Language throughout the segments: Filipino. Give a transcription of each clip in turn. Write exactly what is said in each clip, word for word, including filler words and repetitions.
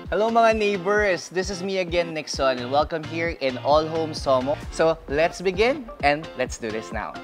Hello mga neighbors! This is me again, Nixon, and welcome here in AllHome Somo. So let's begin and let's do this now.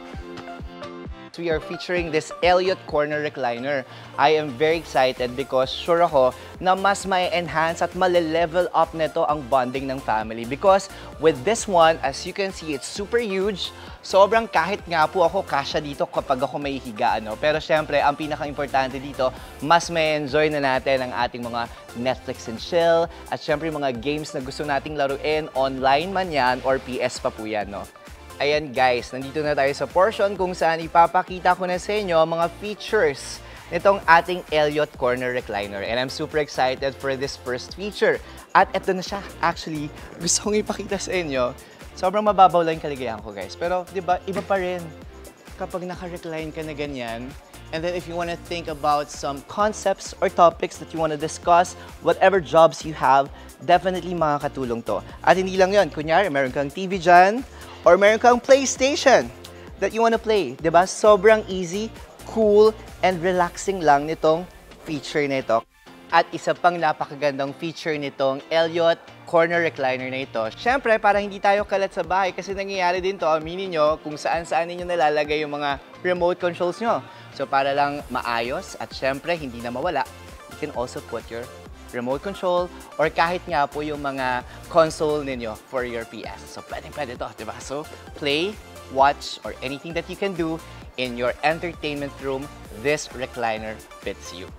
We are featuring this Elliot Corner Recliner. I am very excited because sure ako na mas may enhance at male-level up nito ang bonding ng family. Because with this one, as you can see, it's super huge. Sobrang kahit nga po ako kasya dito kapag ako may higa. Ano? Pero syempre, ang pinaka-importante dito, mas may enjoy na natin ang ating mga Netflix and chill. At syempre, mga games na gusto nating laruin, online man yan or P S pa po yan. No? Ayan guys, nandito na tayo sa portion kung saan ipapakita ko na sa inyo ang mga features nitong ating Elliot Corner Recliner. And I'm super excited for this first feature. At ito na siya. Actually, gusto kong ipakita sa inyo. Sobrang mababaw lang yung kaligayahan ko guys. Pero di ba, iba pa rin kapag naka-recline ka na ganyan. And then if you want to think about some concepts or topics that you want to discuss, whatever jobs you have, definitely makakatulong to. At hindi lang yun. Kunyari, meron kang T V dyan, or meron kang PlayStation that you want to play. Diba? Sobrang easy, cool, and relaxing lang nitong feature nito. At isa pang napakagandang feature nitong Elliot Corner Recliner na ito. Siyempre, para hindi tayo kalat sa bahay kasi nangyayari din to, aminin nyo, kung saan-saan ninyo nalalagay yung mga remote controls nyo. So para lang maayos at siyempre hindi na mawala, you can also put your remote control, or kahit nga po yung mga console ninyo for your P S. So, pwedeng-pwede to, diba? So, play, watch, or anything that you can do in your entertainment room, this recliner fits you.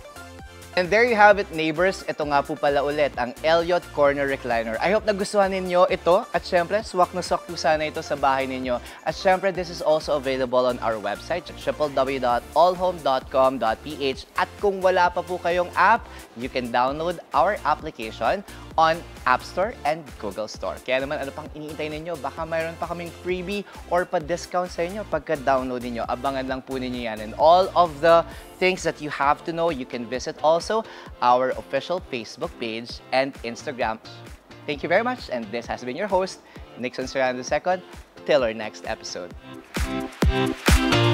And there you have it, neighbors. Ito nga po pala ulit, ang Elliot Corner Recliner. I hope nagustuhan ninyo ito. At syempre, swak na swak po sana ito sa bahay ninyo. At syempre, this is also available on our website, w w w dot all home dot com dot p h. At kung wala pa po kayong app, you can download our application on App Store and Google Store. Kaya naman, ano pang iniintay ninyo? Baka mayroon pa kaming freebie or pa-discount sa inyo pagka-download ninyo. Abangan lang po ninyo yan. And all of the things that you have to know, you can visit also our official Facebook page and Instagram. Thank you very much, and this has been your host, Nixon Serrano the second. Till our next episode.